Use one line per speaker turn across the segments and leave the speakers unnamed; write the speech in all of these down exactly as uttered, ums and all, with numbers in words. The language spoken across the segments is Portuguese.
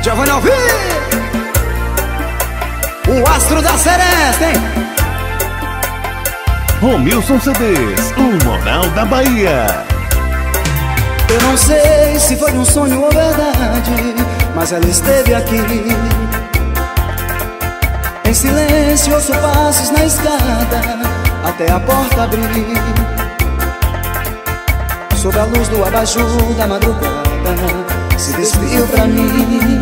Giovanni Alvim, o astro da Seresta, hein?
Romilson C Ds, o Moral da Bahia.
Eu não sei se foi um sonho ou verdade, mas ela esteve aqui. Em silêncio ouço passos na escada até a porta abrir. Sob a luz do abajur da madrugada se despiu pra mim.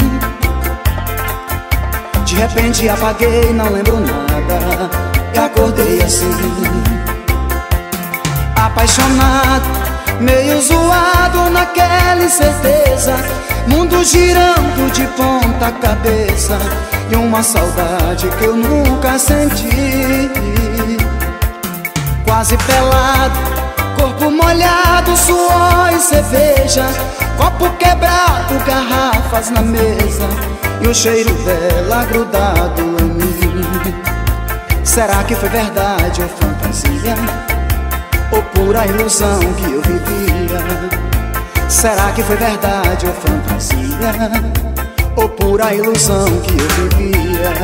De repente apaguei, não lembro nada, e acordei assim, apaixonado, meio zoado naquela incerteza, mundo girando de ponta cabeça, e uma saudade que eu nunca senti. Quase pelado, corpo molhado, suor e cerveja, copo quebrado, garrafas na mesa, e o cheiro dela grudado em mim. Será que foi verdade ou fantasia, ou pura ilusão que eu vivia? Será que foi verdade ou fantasia, ou pura ilusão que eu vivia?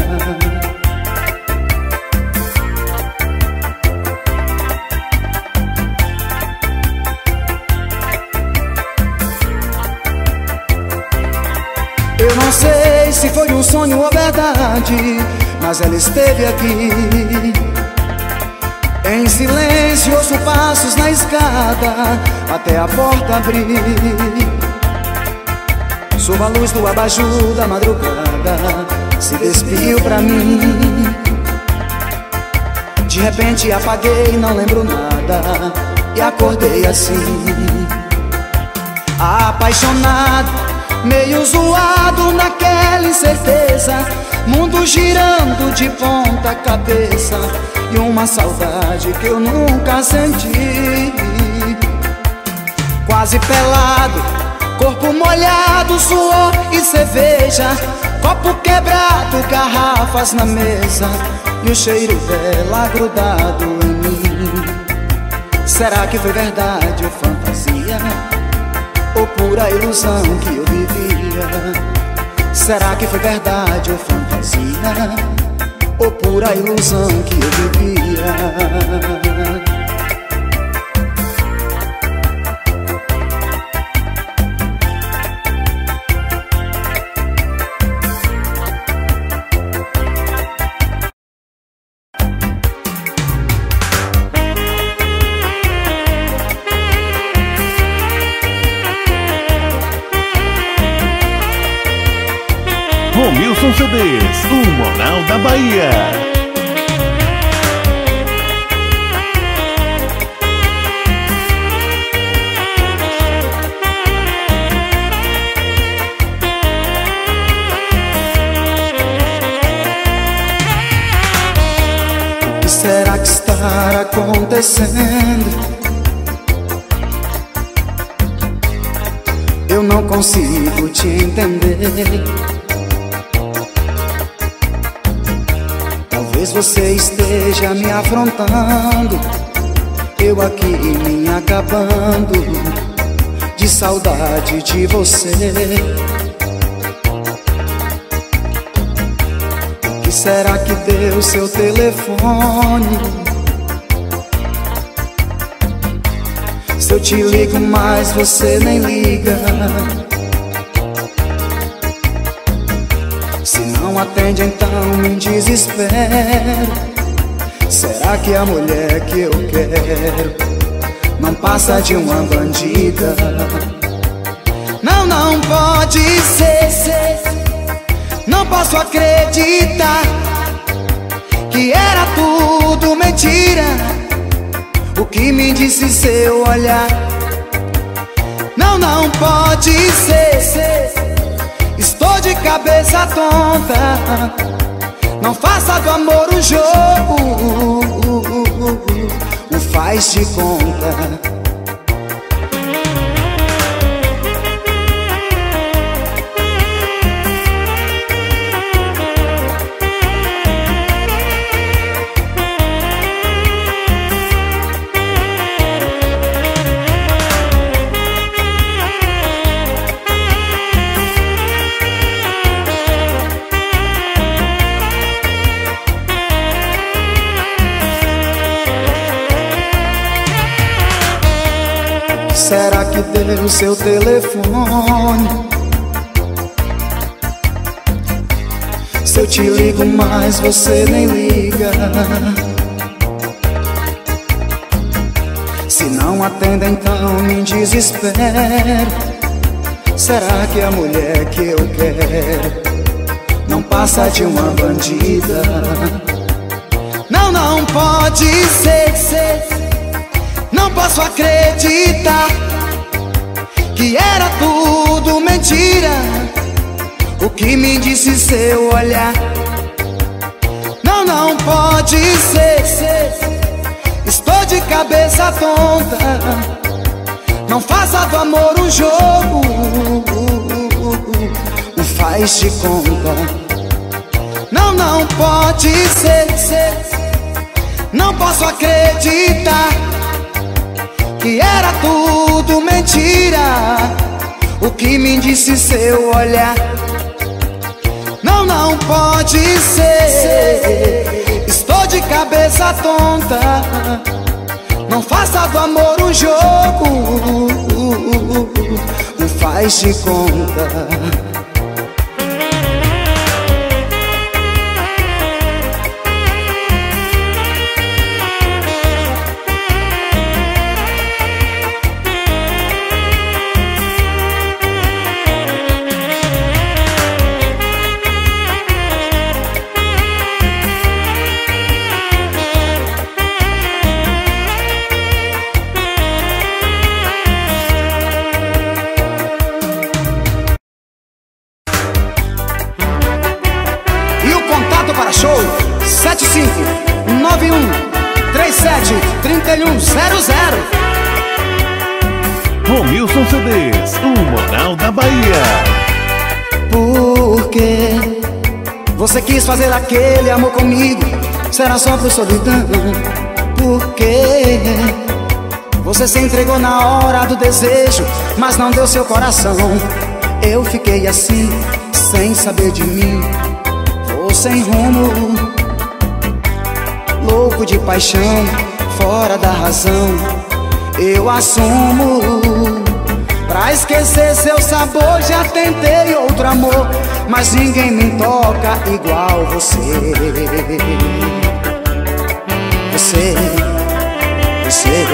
Eu não sei se foi um sonho ou verdade, mas ela esteve aqui. Em silêncio ouço passos na escada até a porta abrir. Sob a luz do abajur da madrugada se despiu pra mim. De repente apaguei, não lembro nada, e acordei assim, apaixonado, meio zoado naquela incerteza, mundo girando de ponta cabeça, e uma saudade que eu nunca senti. Quase pelado, corpo molhado, suor e cerveja, copo quebrado, garrafas na mesa, e o cheiro dela grudado em mim. Será que foi verdade ou fantasia, ou pura ilusão que eu vivia? Será que foi verdade ou fantasia, ou pura ilusão que eu vivia?
Romilson C Ds, o Moral da Bahia.
O que será que está acontecendo? Eu não consigo te entender. Talvez você esteja me afrontando, eu aqui me acabando de saudade de você. O que será que deu seu telefone? Se eu te ligo mais você nem liga. Se não atende então me desespero. Será que a mulher que eu quero não passa de uma bandida? Não, não pode ser. Não posso acreditar que era tudo mentira o que me disse seu olhar. Não, não pode ser. Estou de cabeça tonta. Não faça do amor um jogo, o faz de conta. Será que deu o seu telefone? Se eu te ligo mais, você nem liga. Se não atenda, então me desespero. Será que a mulher que eu quero não passa de uma bandida? Não, não pode ser, ser. Não posso acreditar que era tudo mentira o que me disse seu olhar. Não, não pode ser, ser. Estou de cabeça tonta. Não faça do amor um jogo, um faz de conta. Não, não pode ser, ser. Não posso acreditar que era tudo mentira o que me disse seu olhar. Não, não pode ser. Estou de cabeça tonta. Não faça do amor um jogo, um faz de conta. Show sete cinco nove um três sete três um zero zero.
Romilson C Ds, o Moral da Bahia.
Por que você quis fazer aquele amor comigo? Será só por solidão? Por que você se entregou na hora do desejo, mas não deu seu coração? Eu fiquei assim, sem saber de mim, sem rumo, louco de paixão, fora da razão. Eu assumo. Pra esquecer seu sabor já tentei outro amor, mas ninguém me toca igual você. Você, você.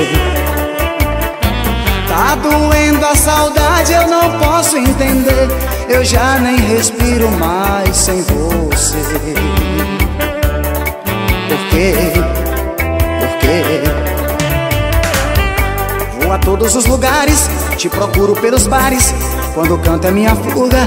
Tá doendo a saudade, eu não posso entender. Eu já nem respiro mais sem você. Por quê? Por quê? Vou a todos os lugares, te procuro pelos bares, quando canto é minha fuga.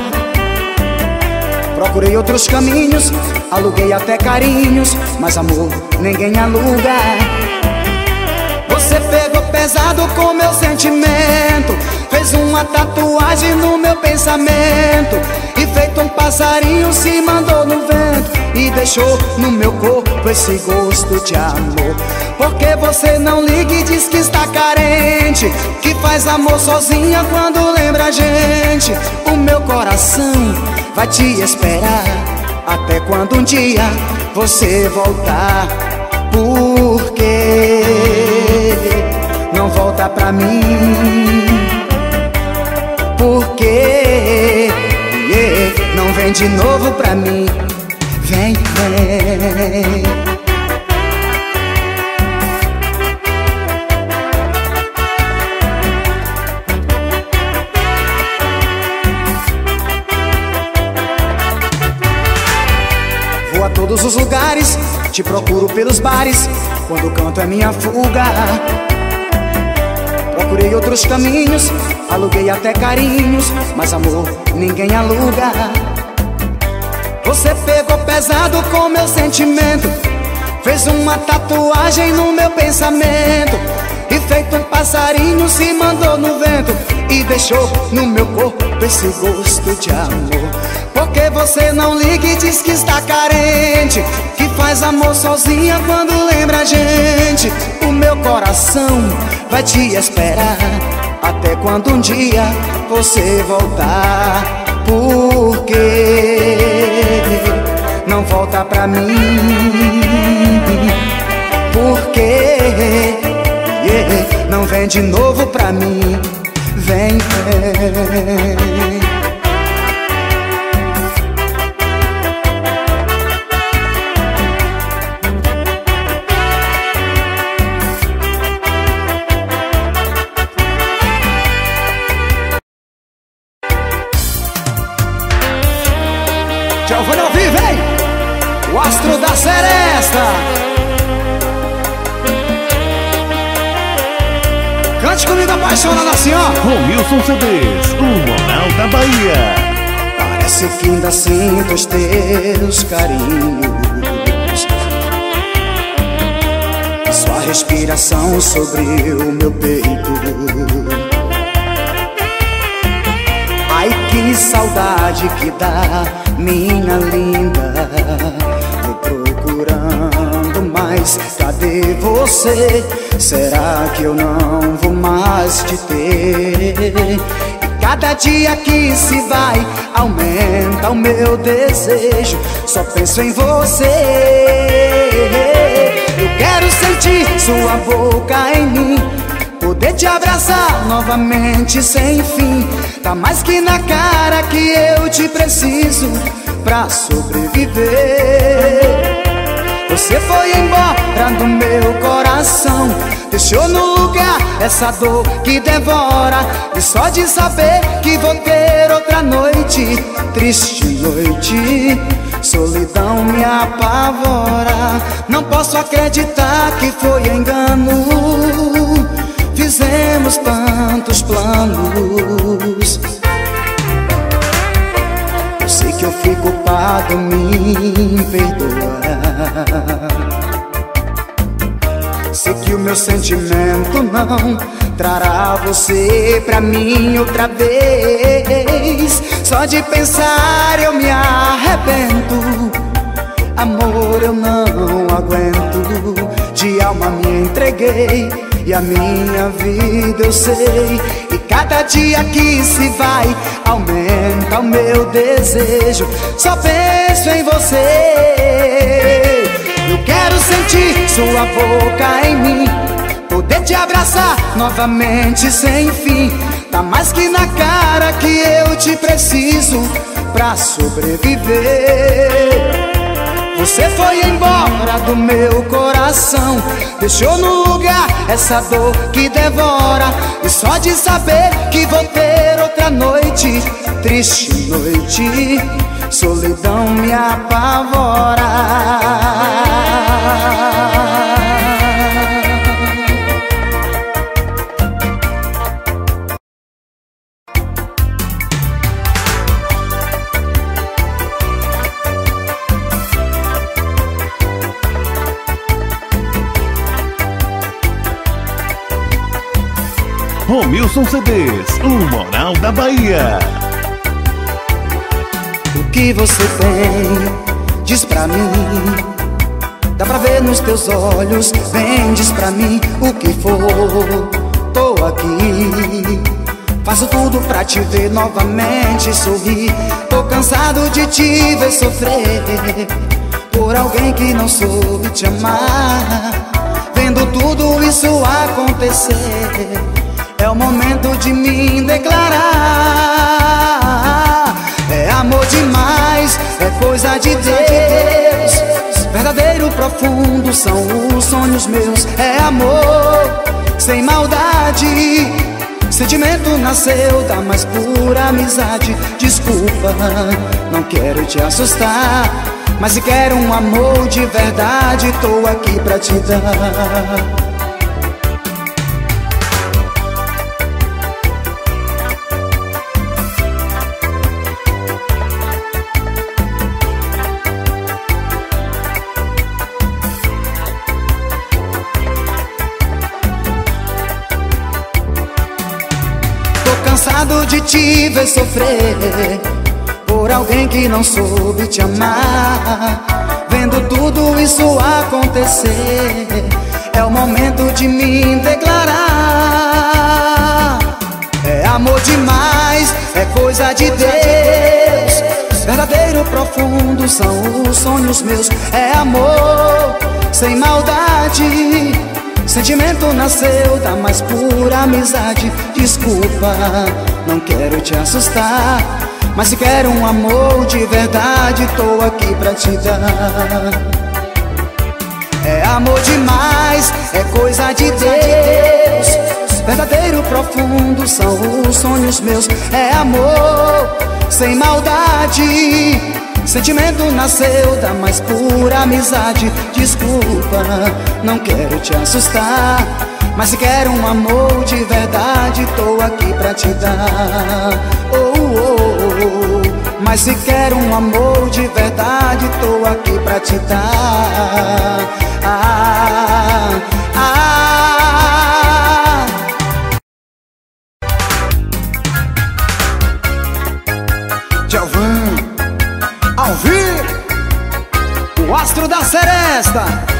Procurei outros caminhos, aluguei até carinhos, mas amor ninguém aluga. Você pegou pesado com meu sentimento, fez uma tatuagem no meu pensamento, e feito um passarinho se mandou no vento, e deixou no meu corpo esse gosto de amor. Porque você não liga e diz que está carente, que faz amor sozinha quando lembra a gente. O meu coração vai te esperar até quando um dia você voltar. Por que não volta pra mim? Por que yeah, não vem de novo pra mim? Vem, vem. Vou a todos os lugares, te procuro pelos bares, quando canto é minha fuga. Procurei outros caminhos, aluguei até carinhos, mas amor ninguém aluga. Você pegou pesado com meu sentimento, fez uma tatuagem no meu pensamento, e feito um passarinho se mandou no vento, e deixou no meu corpo esse gosto de amor. Porque você não liga e diz que está carente, que faz amor sozinha quando lembra a gente. O meu coração vai te esperar até quando um dia você voltar. Por que não volta pra mim? Por que não vem de novo pra mim. Vem, vem. Giovanni ao vivo, hein? O astro da seresta. Cante comigo, apaixonada assim, ó.
Romilson C Ds, o Moral da Bahia.
Parece que ainda sinto os teus carinhos, sua respiração sobre o meu peito. Ai, que saudade que dá, minha linda. Tô procurando, mas cadê você? Será que eu não vou mais te ter? E cada dia que se vai, aumenta o meu desejo. Só penso em você. Eu quero sentir sua boca em mim, poder te abraçar novamente sem fim. Tá mais que na cara que eu te preciso pra sobreviver. Você foi embora do meu coração, deixou no lugar essa dor que devora. E só de saber que vou ter outra noite, triste noite, solidão me apavora. Não posso acreditar que foi engano, fizemos tantos planos. Eu sei que eu fui culpado, me perdoa. Sei que o meu sentimento não trará você pra mim outra vez. Só de pensar eu me arrependo. Amor, eu não aguento. De alma me entreguei e a minha vida eu sei. E cada dia que se vai, aumenta o meu desejo. Só penso em você. Eu quero sentir sua boca em mim, poder te abraçar novamente sem fim. Tá mais que na cara que eu te preciso pra sobreviver. Você foi embora do meu coração, deixou no lugar essa dor que devora. E só de saber que vou ter outra noite, triste noite, solidão me apavora.
Romilson C Ds, o Moral da Bahia.
O que você tem, diz pra mim. Dá pra ver nos teus olhos, vem, diz pra mim o que for. Tô aqui, faço tudo pra te ver novamente sorrir. Tô cansado de te ver sofrer por alguém que não soube te amar. Vendo tudo isso acontecer, é o momento de me declarar. É amor demais, é coisa de Deus. Verdadeiro, profundo, são os sonhos meus. É amor, sem maldade. Sentimento nasceu da mais pura amizade. Desculpa, não quero te assustar, mas se quer um amor de verdade, tô aqui pra te dar. Cansado de te ver sofrer por alguém que não soube te amar. Vendo tudo isso acontecer, é o momento de me declarar. É amor demais, é coisa de Deus. Verdadeiro, profundo, são os sonhos meus. É amor, sem maldade. Sentimento nasceu da mais pura amizade. Desculpa, não quero te assustar, mas se quer um amor de verdade, tô aqui pra te dar. É amor demais, é coisa de Deus, verdadeiro, profundo, são os sonhos meus. É amor sem maldade, sentimento nasceu da mais pura amizade. Desculpa, não quero te assustar, mas se quer um amor de verdade, tô aqui pra te dar. Oh, oh, oh. Mas se quer um amor de verdade, tô aqui pra te dar. Ah, ah. Djalvan, ao vivo, o astro da seresta.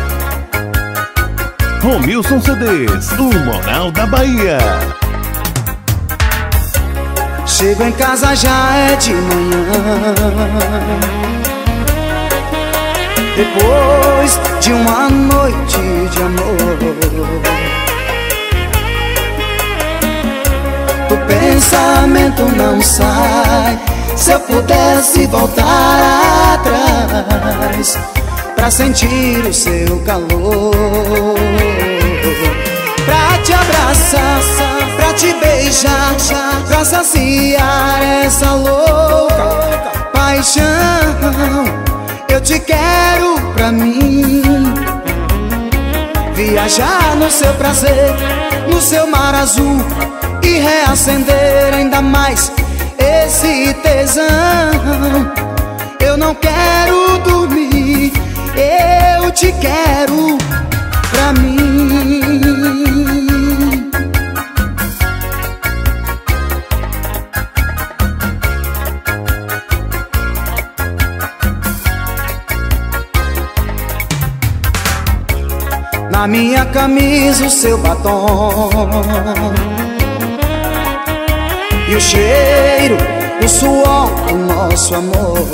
Romilson C Ds, o Moral da Bahia.
Chego em casa, já é de manhã, depois de uma noite de amor. O pensamento não sai. Se eu pudesse voltar atrás pra sentir o seu calor, pra te abraçar, pra te beijar, pra saciar essa louca paixão. Eu te quero pra mim, viajar no seu prazer, no seu mar azul, e reacender ainda mais esse tesão. Eu não quero dormir, eu te quero pra mim. Na minha camisa o seu batom e o cheiro, o suor do nosso amor.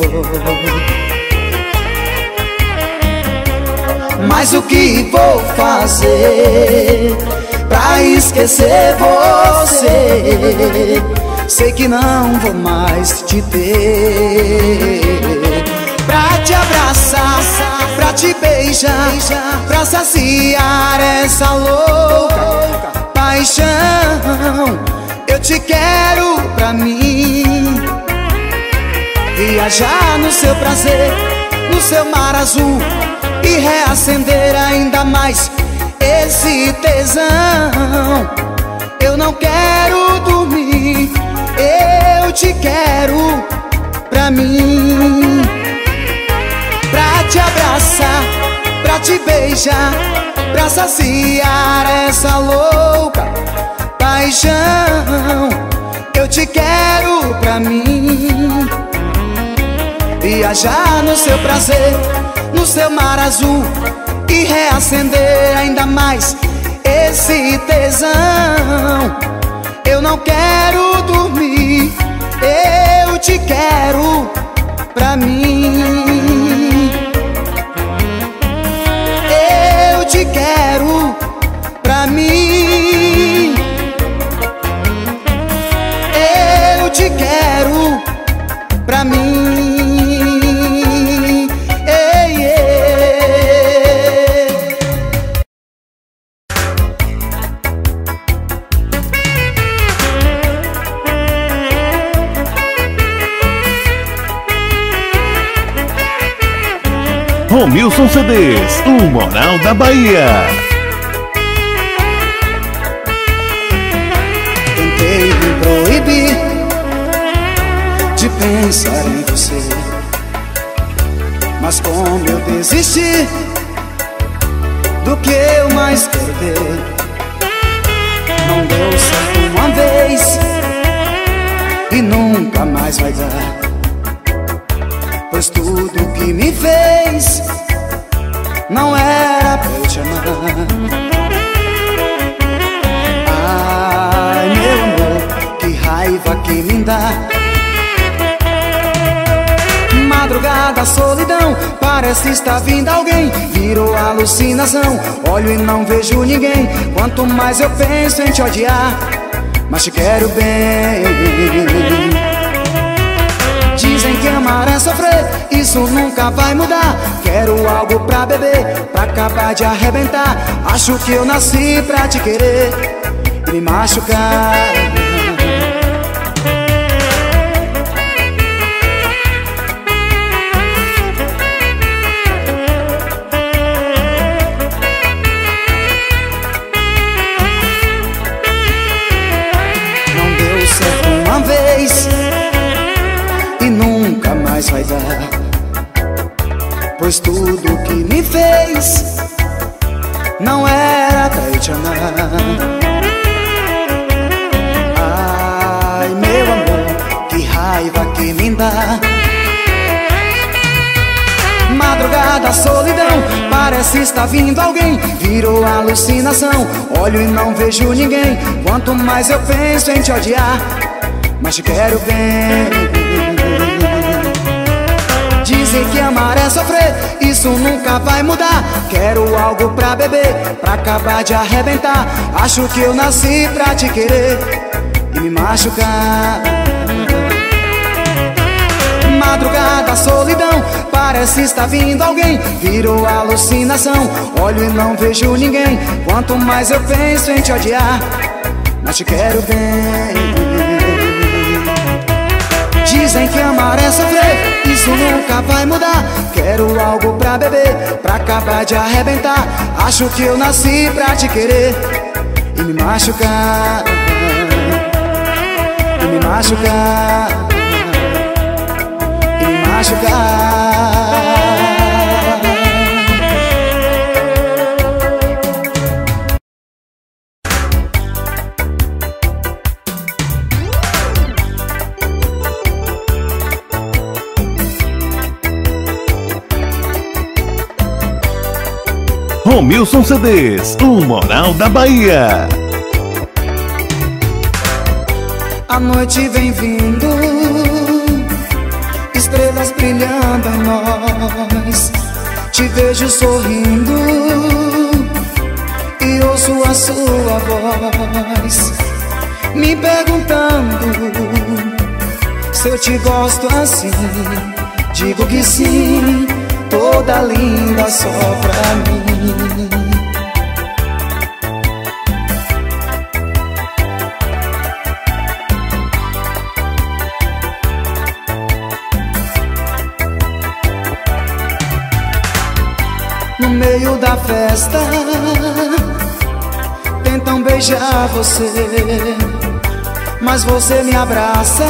Mas o que vou fazer pra esquecer você? Sei que não vou mais te ter. Pra te abraçar, pra te beijar, pra saciar essa louca paixão. Eu te quero pra mim, viajar no seu prazer, no seu mar azul, e reacender ainda mais esse tesão. Eu não quero dormir, eu te quero pra mim. Pra te abraçar, pra te beijar, pra saciar essa louca paixão. Eu te quero pra mim, viajar no seu prazer, no seu mar azul, e reacender ainda mais esse tesão. Eu não quero dormir, eu te quero pra mim. Eu te quero pra mim. Eu te quero pra mim. Ei, ei.
Romilson C Ds, o Moral da Bahia.
Tentei me proibir de pensar em você, mas como eu desisti do que eu mais quero ter. Não deu certo uma vez e nunca mais vai dar, pois tudo que me fez não era pra eu te amar. Ai, meu amor, que raiva que me dá. Madrugada Madrugada, solidão, parece estar vindo alguém. Virou alucinação, olho e não vejo ninguém. Quanto mais eu penso em te odiar, mas te quero bem. Dizem que amar é sofrer, isso nunca vai mudar. Quero algo pra beber, pra acabar de arrebentar. Acho que eu nasci pra te querer e me machucar. Não deu certo uma vez e nunca mais vai dar, pois tudo que me fez não era pra eu te amar. Ai, meu amor, que raiva que me dá. Madrugada, solidão, parece estar vindo alguém. Virou alucinação, olho e não vejo ninguém. Quanto mais eu penso em te odiar, mas te quero bem. Dizem que amar é sofrer, isso nunca vai mudar. Quero algo pra beber, pra acabar de arrebentar. Acho que eu nasci pra te querer e me machucar. Madrugada, solidão, parece estar vindo alguém. Virou alucinação, olho e não vejo ninguém. Quanto mais eu penso em te odiar, mas te quero bem. Dizem que amar é sofrer, isso nunca vai mudar. Quero algo pra beber, pra acabar de arrebentar. Acho que eu nasci pra te querer e me machucar. E me machucar. E me machucar.
Romilson C Ds, o Moral da Bahia.
A noite vem vindo, estrelas brilhando em nós. Te vejo sorrindo e ouço a sua voz, me perguntando se eu te gosto assim. Digo que sim, toda linda só pra mim. No meio da festa tentam beijar você, mas você me abraça,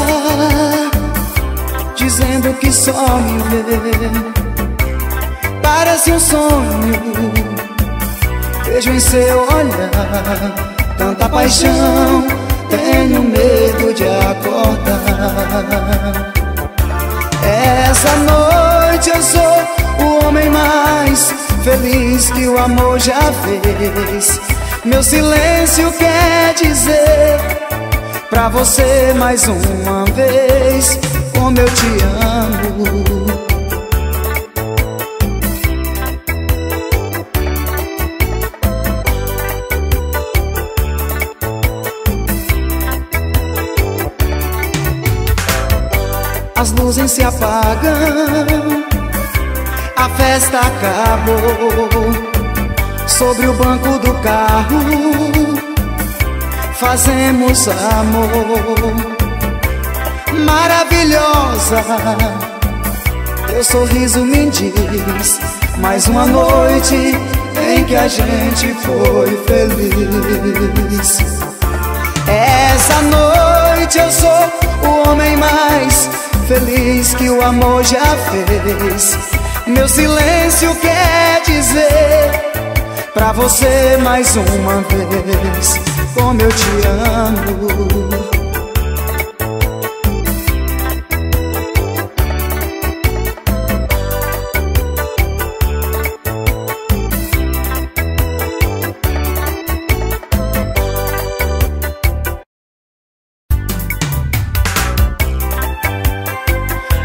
dizendo que só me vê. Parece um sonho, vejo em seu olhar tanta paixão, tenho medo de acordar. Essa noite eu sou o homem mais feliz que o amor já fez. Meu silêncio quer dizer pra você mais uma vez como eu te amo. As luzes se apagam, a festa acabou. Sobre o banco do carro fazemos amor. Maravilhosa, teu sorriso me diz mais uma noite em que a gente foi feliz. Essa noite eu sou o homem mais feliz que o amor já fez. Meu silêncio quer dizer pra você mais uma vez como eu te amo.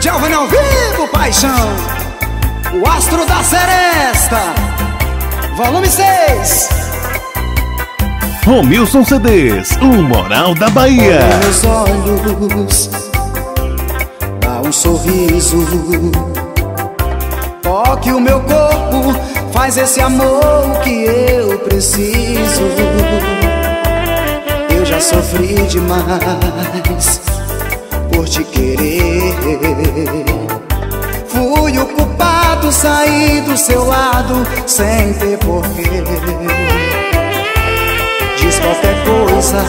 Giovanni ao vivo, paixão. O astro da seresta, volume seis.
Romilson C Ds, o Moral da Bahia.
Olha meus olhos, dá um sorriso, toque o meu corpo, faz esse amor que eu preciso. Eu já sofri demais por te querer. Fui o culpado, saí do seu lado sem ter porquê. Diz qualquer coisa,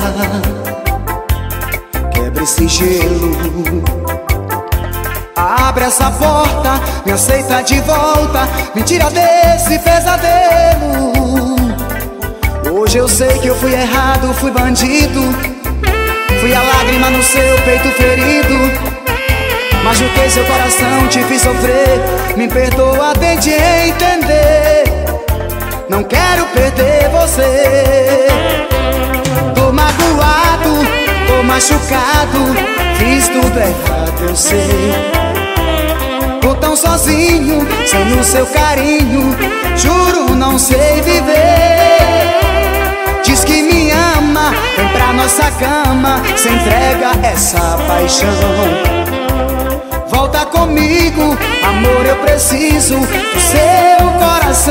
quebra esse gelo, abre essa porta, me aceita de volta, me tira desse pesadelo. Hoje eu sei que eu fui errado, fui bandido, fui a lágrima no seu peito ferido, machuquei seu coração, te fiz sofrer, me perdoa, tente entender. Não quero perder você. Tô magoado, tô machucado, fiz tudo errado, eu sei. Tô tão sozinho, sem o seu carinho, juro não sei viver. Diz que me ama, vem pra nossa cama, se entrega essa paixão. Volta comigo, amor, eu preciso do seu coração.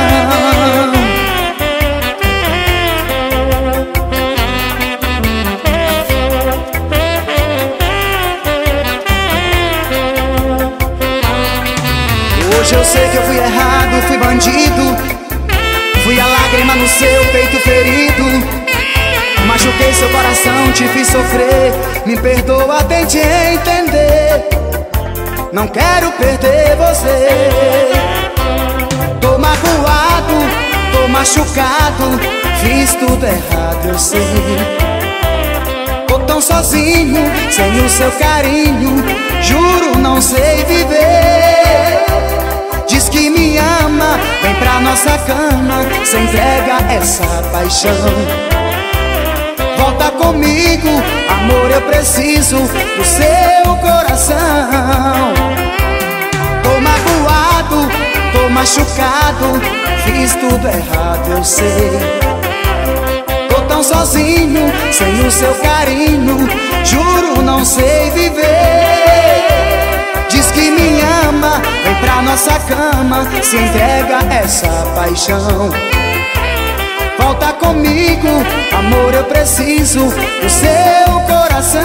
Hoje eu sei que eu fui errado, fui bandido, fui a lágrima no seu peito ferido, machuquei seu coração, te fiz sofrer, me perdoa, tente entender. Não quero perder você. Tô magoado, tô machucado, fiz tudo errado, eu sei. Tô tão sozinho, sem o seu carinho, juro não sei viver. Diz que me ama, vem pra nossa cama, se entrega essa paixão. Volta comigo, amor, eu preciso do seu coração. Tô magoado, tô machucado, fiz tudo errado, eu sei. Tô tão sozinho, sem o seu carinho, juro não sei viver. Diz que me ama, vem pra nossa cama, se entrega essa paixão. Volta comigo, amor, eu preciso do seu coração.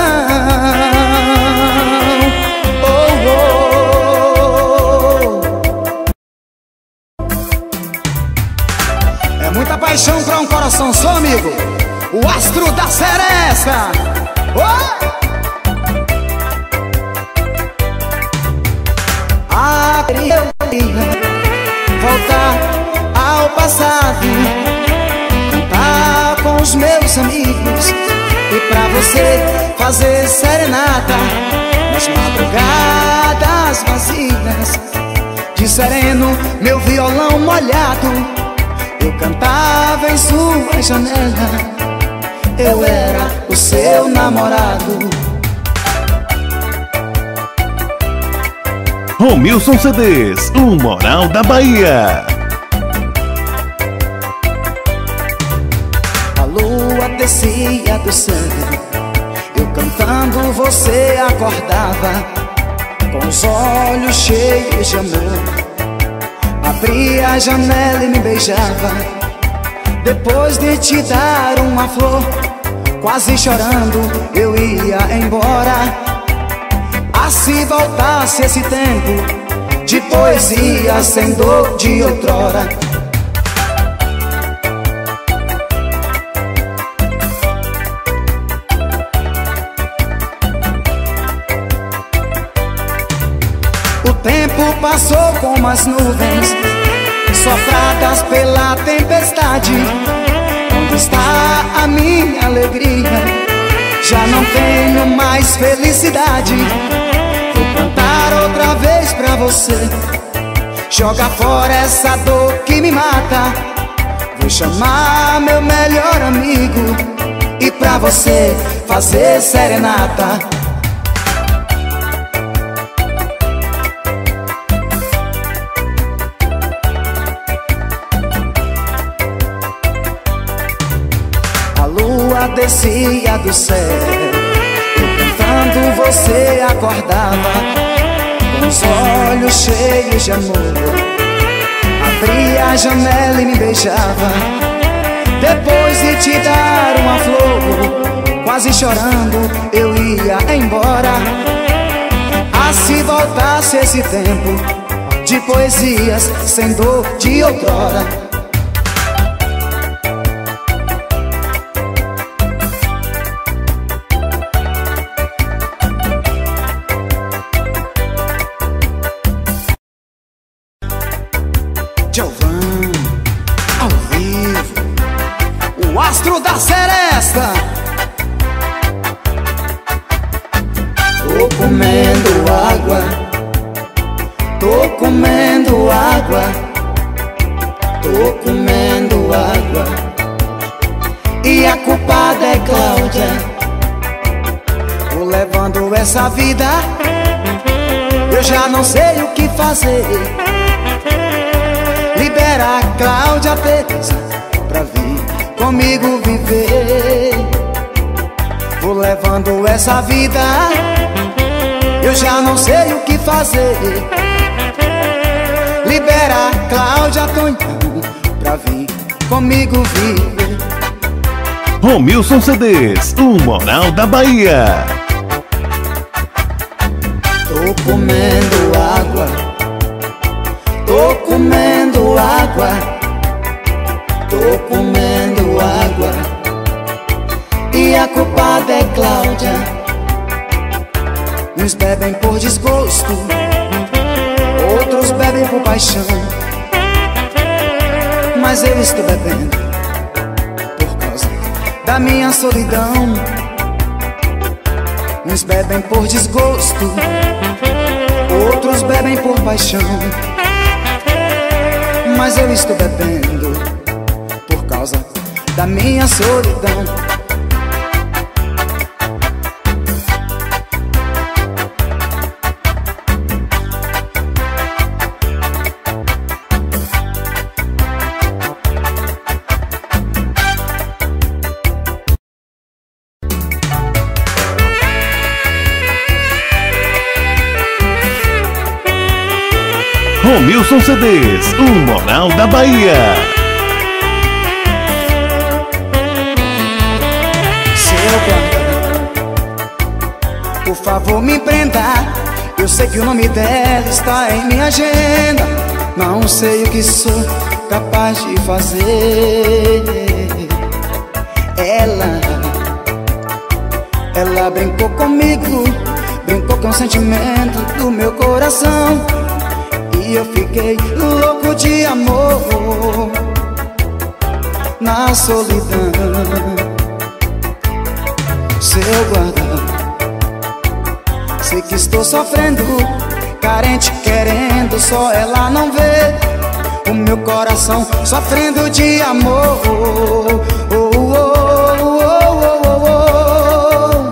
Oh, oh, oh. É muita paixão pra um coração só, amigo. O astro da seresta. Oh! Ah, queria voltar ao passado, cantar com os meus amigos e pra você fazer serenata nas madrugadas vazias. De sereno, meu violão molhado, eu cantava em sua janela. Eu era o seu namorado.
Romilson C Ds, o Moral da Bahia.
A lua descia do céu, eu cantando você acordava, com os olhos cheios de amor. Abria a janela e me beijava, depois de te dar uma flor. Quase chorando eu ia embora. Ah, se voltasse esse tempo de poesia sem dor de outrora. O tempo passou como as nuvens sopradas pela tempestade. Onde está a minha alegria? Já não tenho mais felicidade. Vou cantar outra vez pra você, joga fora essa dor que me mata. Vou chamar meu melhor amigo e pra você fazer serenata. descia do céu, eu cantando você acordava, com os olhos cheios de amor. Abria a janela e me beijava, depois de te dar uma flor, quase chorando eu ia embora. Ah, se voltasse esse tempo de poesias sem dor de outrora. Djavan, ao vivo, o astro da seresta. Tô comendo água, tô comendo água, tô comendo água, e a culpada é Cláudia. Tô levando essa vida, eu já não sei o que fazer. Libera a Cláudia Teresa pra vir comigo viver. Vou levando essa vida, eu já não sei o que fazer. Libera a Cláudia Tonhão pra vir comigo viver.
Romilson C Ds, o Moral da Bahia.
Tô comendo água, tô comendo água, tô comendo água, e a culpada é Cláudia. Uns bebem por desgosto, outros bebem por paixão, mas eu estou bebendo por causa da minha solidão. Uns bebem por desgosto, outros bebem por paixão, mas eu estou bebendo por causa da minha solidão.
Romilson C Ds, o Moral da Bahia.
Seu guarda, por favor me prenda, eu sei que o nome dela está em minha agenda. Não sei o que sou capaz de fazer. Ela, ela brincou comigo, brincou com o sentimento do meu coração, e eu fiquei louco de amor na solidão. Seu guarda, sei que estou sofrendo, carente querendo, só ela não vê o meu coração sofrendo de amor. Oh, oh, oh, oh, oh,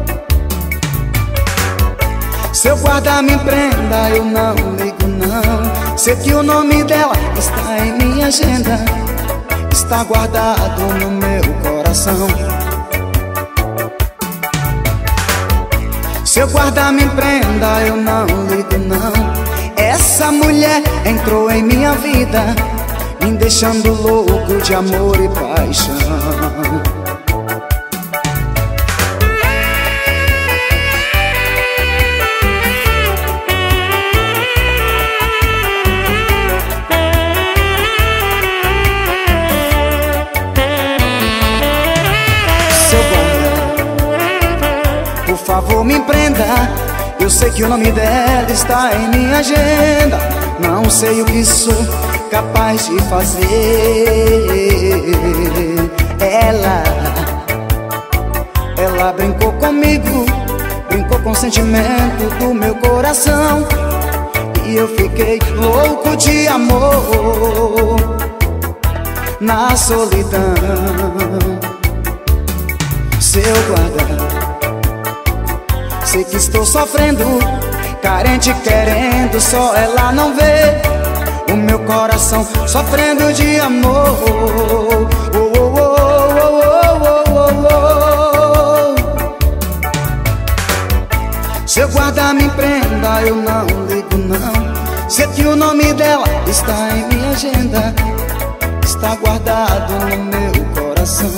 oh. Seu guarda me prenda, eu não ligo não. Sei que o nome dela está em minha agenda, está guardado no meu coração. Seu guarda me prenda, eu não ligo não. Essa mulher entrou em minha vida, me deixando louco de amor e paixão. Por favor me prenda, eu sei que o nome dela está em minha agenda. Não sei o que sou capaz de fazer. Ela, ela brincou comigo, brincou com o sentimento do meu coração, e eu fiquei louco de amor na solidão. Seu guarda, sei que estou sofrendo, carente querendo, só ela não vê o meu coração sofrendo de amor. Oh, oh, oh, oh, oh, oh, oh, oh. Se eu guardar minha prenda, eu não ligo não. Sei que o nome dela está em minha agenda, está guardado no meu coração.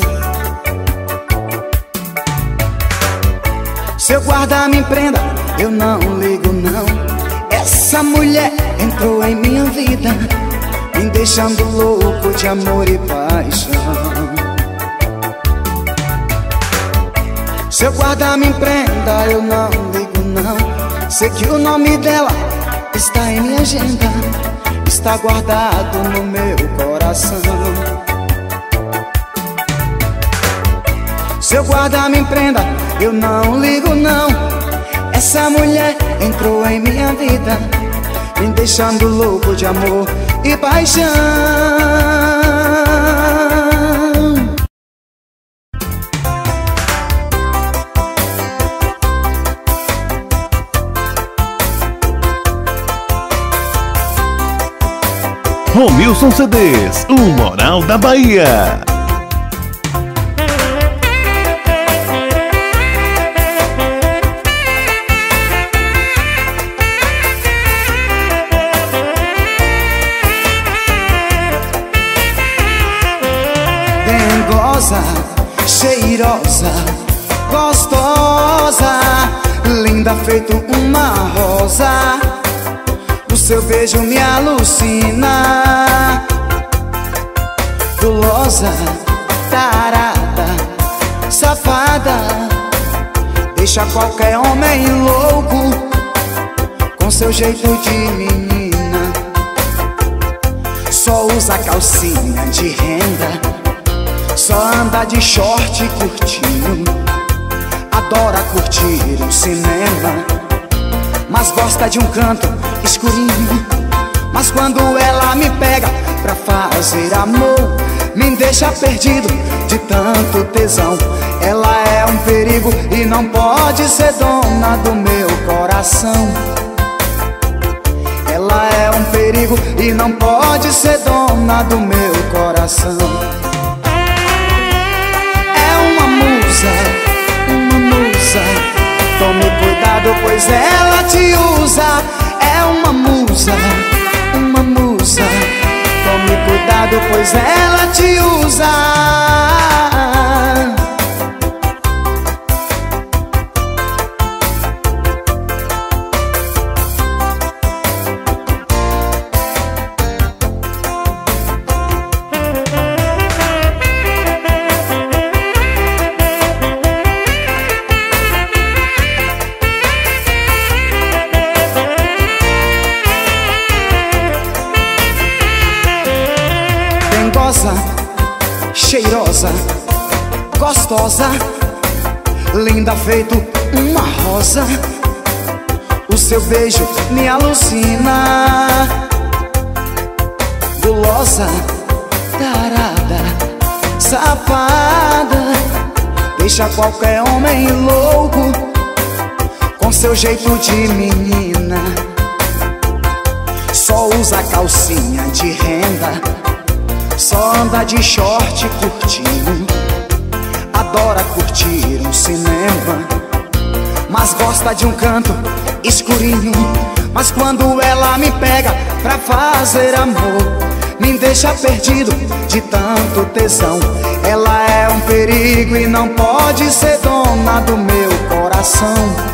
Se eu guardar minha prenda, eu não ligo não. Essa mulher entrou em minha vida, me deixando louco de amor e paixão. Se eu guardar minha prenda, eu não ligo não. Sei que o nome dela está em minha agenda, está guardado no meu coração. Se eu guardar minha prenda, eu não ligo não. Essa mulher entrou em minha vida, me deixando louco de amor e paixão.
Romilson C Ds, o Moral da Bahia.
Dengosa, cheirosa, gostosa, linda feito uma rosa. O seu beijo me alucina. Gulosa, tarada, safada, deixa qualquer homem louco com seu jeito de menina. Só usa calcinha de renda, só anda de short curtinho, adora curtir o cinema, mas gosta de um canto escurinho. Mas quando ela me pega pra fazer amor, me deixa perdido de tanto tesão. Ela é um perigo e não pode ser dona do meu coração. Ela é um perigo e não pode ser dona do meu coração. É uma musa, uma musa, tome cuidado pois ela te usa. É uma musa, uma musa, tome cuidado pois ela te usa. Cheirosa, gostosa, linda feito uma rosa. O seu beijo me alucina. Gulosa, tarada, safada, deixa qualquer homem louco com seu jeito de menina. Só usa calcinha de renda, só anda de short curtinho, adora curtir um cinema, mas gosta de um canto escurinho. Mas quando ela me pega pra fazer amor, me deixa perdido de tanto tesão. Ela é um perigo e não pode ser dona do meu coração.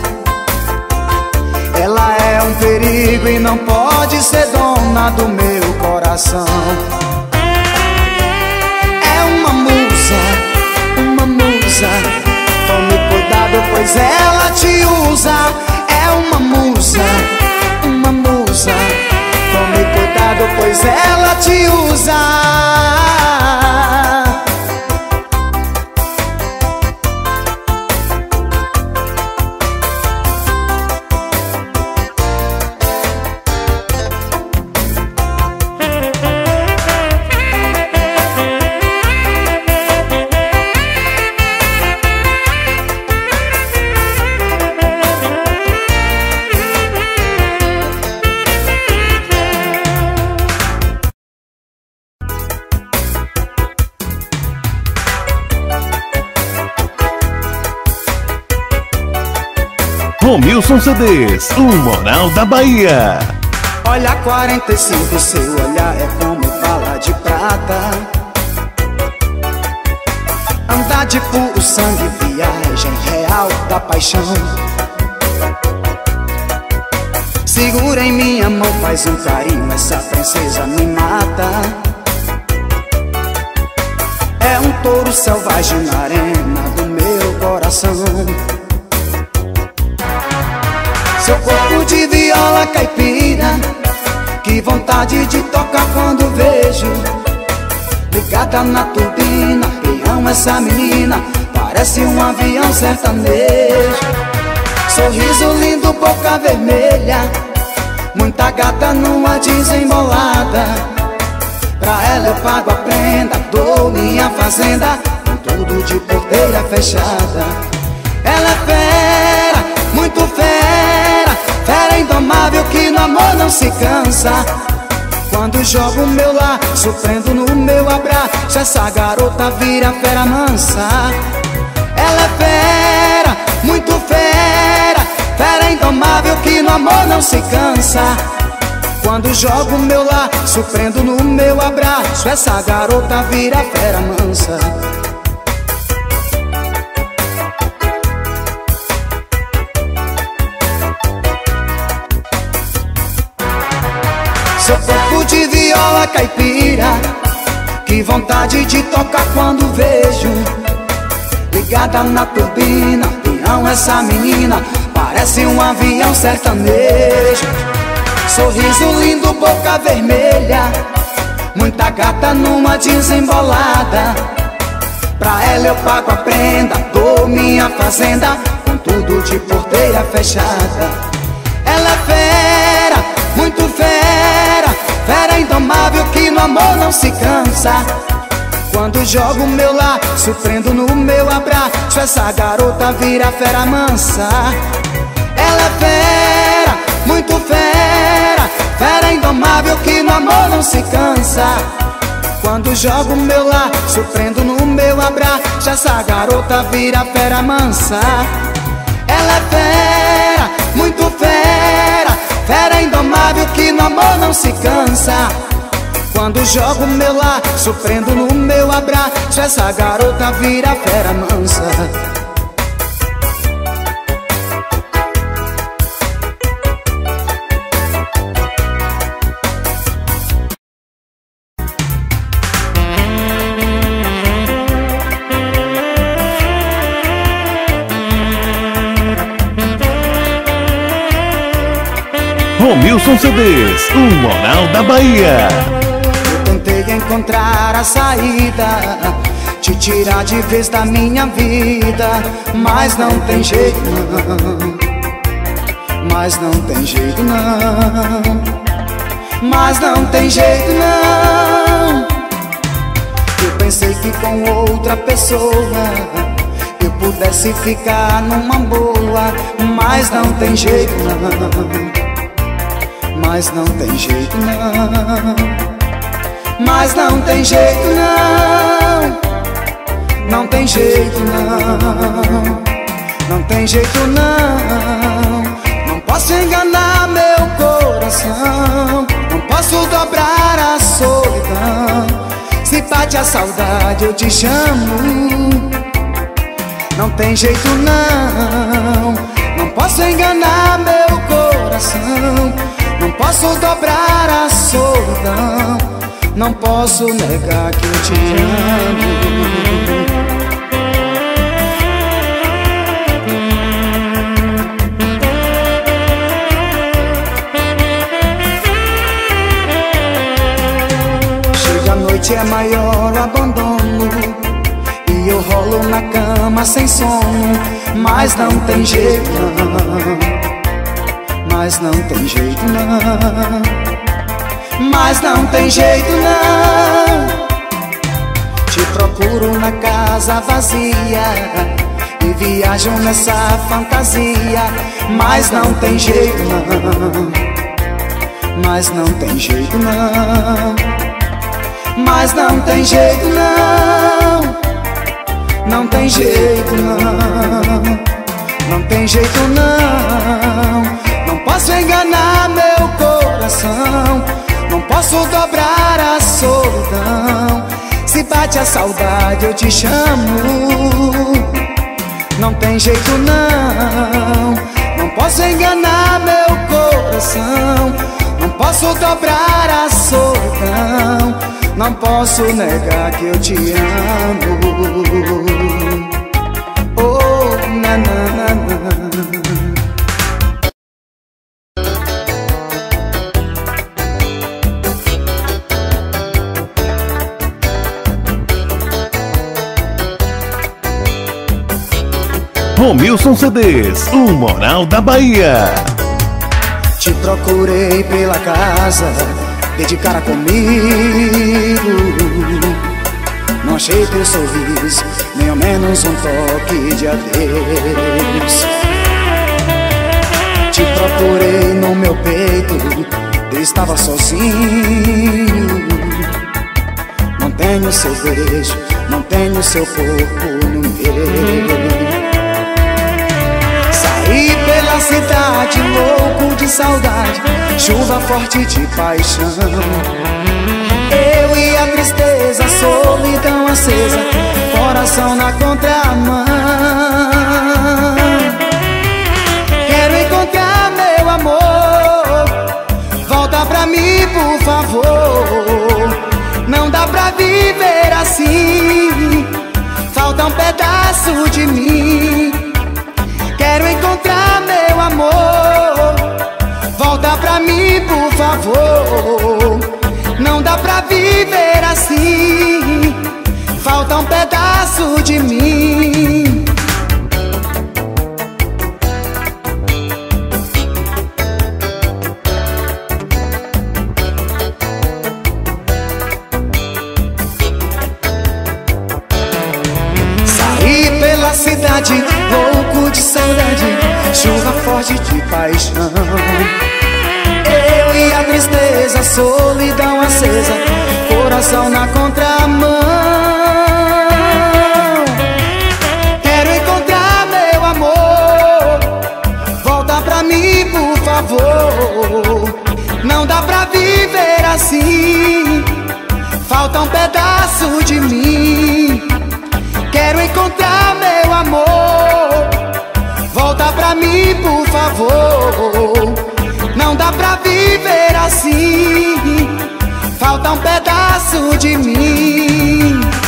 Ela é um perigo e não pode ser dona do meu coração. Uma musa, uma musa, tome cuidado pois ela te usa. É uma musa, uma musa, tome cuidado pois ela te usa.
Romilson C Ds, o Moral da Bahia.
Olha quarenta e cinco, seu olhar é como bala de prata. Andar de puro sangue, viagem real da paixão. Segura em minha mão, faz um carinho, essa princesa me mata. É um touro selvagem na arena do meu coração. Seu corpo de viola caipira, que vontade de tocar quando vejo. Ligada na turbina, peão essa menina, parece um avião sertanejo. Sorriso lindo, boca vermelha, muita gata numa desembolada. Pra ela eu pago a prenda, dou minha fazenda, com tudo de porteira fechada. Ela é fera, muito fera, fera indomável que no amor não se cansa. Quando jogo o meu laço, prendo no meu abraço, essa garota vira fera mansa. Ela é fera, muito fera, fera indomável que no amor não se cansa. Quando jogo o meu laço, prendo no meu abraço, essa garota vira fera mansa. Seu corpo de viola caipira, que vontade de tocar quando vejo. Ligada na turbina, peão essa menina, parece um avião sertanejo. Sorriso lindo, boca vermelha, muita gata numa desembolada. Pra ela eu pago a prenda, dou minha fazenda, com tudo de porteira fechada. Ela é fera, muito fera, fera indomável que no amor não se cansa. Quando jogo o meu laço, prendo no meu abraço, essa garota vira fera mansa. Ela é fera, muito fera, fera indomável que no amor não se cansa. Quando jogo o meu laço, prendo no meu abraço, essa garota vira fera mansa. Ela é fera, muito fera, fera indomável que no amor não se cansa. Quando jogo meu laço, prendo no meu abraço, essa garota vira fera mansa.
Romilson C Ds, o Moral da Bahia.
Tentei encontrar a saída, te tirar de vez da minha vida, mas não tem jeito não, mas não tem jeito não, mas não tem jeito não. Eu pensei que com outra pessoa eu pudesse ficar numa boa, mas não tem jeito não, mas não tem jeito não, mas não tem jeito não, não tem jeito não, não tem jeito não. Não posso enganar meu coração, não posso dobrar a solidão. Se bate a saudade eu te chamo, não tem jeito não. Não posso enganar meu coração, não posso dobrar a solidão, não posso negar que eu te amo. Chega a noite, é maior o abandono, e eu rolo na cama sem sono, mas não tem jeito não, mas não tem jeito não, mas não tem jeito não. Te procuro na casa vazia e viajo nessa fantasia, mas não tem jeito não, mas não tem jeito não, mas não tem jeito não, não tem jeito não, Não tem jeito não, não posso enganar meu coração, não posso dobrar a solidão. Se bate a saudade eu te chamo. Não tem jeito não, não posso enganar meu coração, não posso dobrar a solidão, não posso negar que eu te amo. Oh, na, na, na, na.
Romilson C Ds, o Moral da Bahia.
Te procurei pela casa, dei de cara comigo. Não achei teu sorriso, nem ao menos um toque de adeus. Te procurei no meu peito, eu estava sozinho. Não tenho seu beijo, não tenho seu corpo no meu. Saí pela cidade, louco de saudade, chuva forte de paixão. Eu e a tristeza, solidão acesa, coração na contramão. Quero encontrar meu amor, volta pra mim por favor. Não dá pra viver assim, falta um pedaço de mim. Quero encontrar meu amor, volta pra mim por favor. Não dá pra viver assim, falta um pedaço de mim. Saí pela cidade, louco de saudade, chuva forte de paixão. Eu e a tristeza, solidão acesa, coração na contramão. Quero encontrar meu amor, volta pra mim por favor. Não dá pra viver assim, falta um pedaço de mim. Quero encontrar meu amor, volta pra mim por favor. Não dá pra viver assim, falta um pedaço de mim.